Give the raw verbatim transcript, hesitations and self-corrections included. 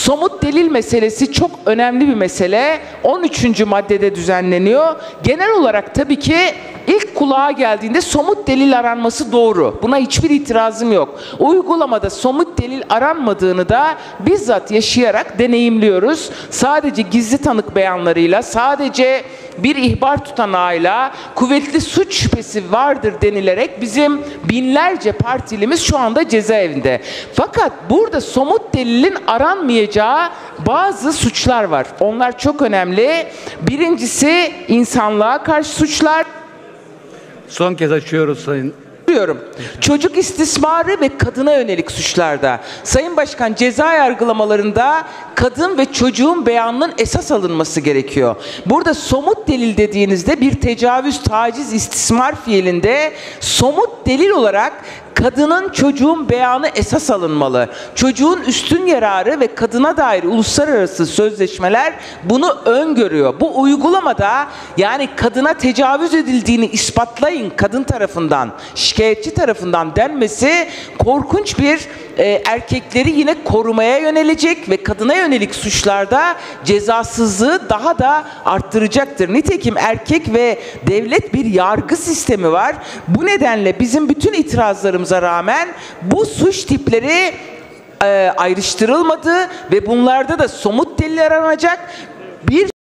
Somut delil meselesi çok önemli bir mesele. on üçüncü maddede düzenleniyor. Genel olarak tabii ki ilk kulağa geldiğinde somut delil aranması doğru. Buna hiçbir itirazım yok. Uygulamada somut delil aranmadığını da bizzat yaşayarak deneyimliyoruz. Sadece gizli tanık beyanlarıyla, sadece bir ihbar tutanağıyla kuvvetli suç şüphesi vardır denilerek bizim binlerce partilimiz şu anda cezaevinde. Fakat burada somut delilin aranmayacağı bazı suçlar var. Onlar çok önemli. Birincisi insanlığa karşı suçlar. Son kez açıyoruz sayın. Çocuk istismarı ve kadına yönelik suçlarda. Sayın Başkan, ceza yargılamalarında kadın ve çocuğun beyanının esas alınması gerekiyor. Burada somut delil dediğinizde bir tecavüz, taciz, istismar fiilinde somut delil olarak kadının, çocuğun beyanı esas alınmalı. Çocuğun üstün yararı ve kadına dair uluslararası sözleşmeler bunu öngörüyor. Bu uygulamada yani kadına tecavüz edildiğini ispatlayın kadın tarafından, şikayetçi tarafından denmesi korkunç bir e, erkekleri yine korumaya yönelecek ve kadına yönelik suçlarda cezasızlığı daha da arttıracaktır. Nitekim erkek ve devlet bir yargı sistemi var. Bu nedenle bizim bütün itirazlarımıza rağmen bu suç tipleri e, ayrıştırılmadı ve bunlarda da somut delil aranacak. Bir